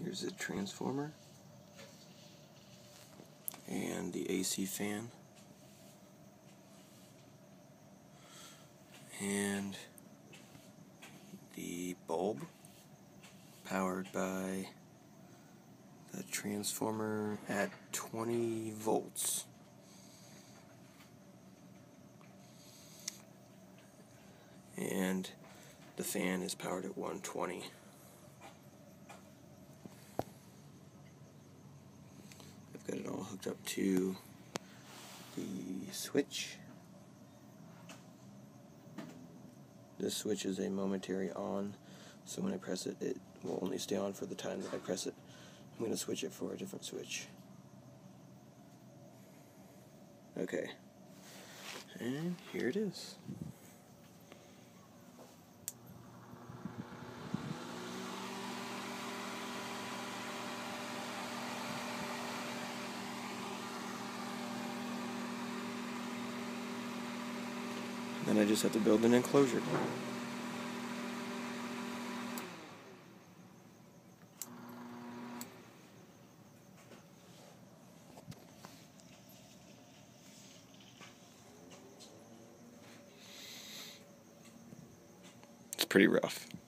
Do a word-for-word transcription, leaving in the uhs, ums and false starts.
Here's the transformer and the A C fan and the bulb powered by the transformer at twenty volts. And the fan is powered at one twenty. I've got it all hooked up to the switch. This switch is a momentary on, so when I press it, it will only stay on for the time that I press it. I'm going to switch it for a different switch. Okay, and here it is. Then I just have to build an enclosure. It's pretty rough.